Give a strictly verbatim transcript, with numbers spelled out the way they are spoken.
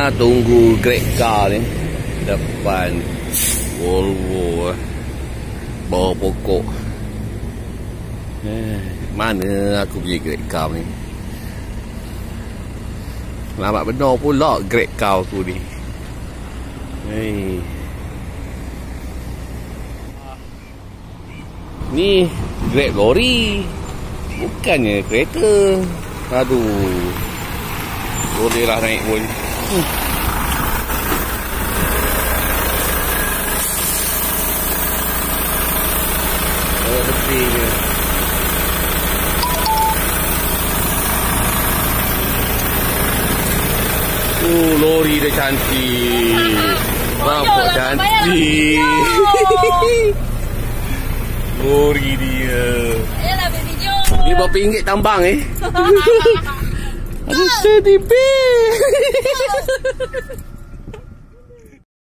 tengah tunggu Grab car ni depan Volvo eh. Bawah pokok. Eh, mana aku punya Grab car ni? Lambat benar pula Grab car aku ni. Hey. Ni Grab lori, bukannya kereta. Aduh, boleh lah naik pun. hmm. Oh, betul dia. Oh, lori dia cantik. Nampak cantik. Lori dia. Ayolah video. Ni berapa ringgit tambang eh? Ada teddy bear.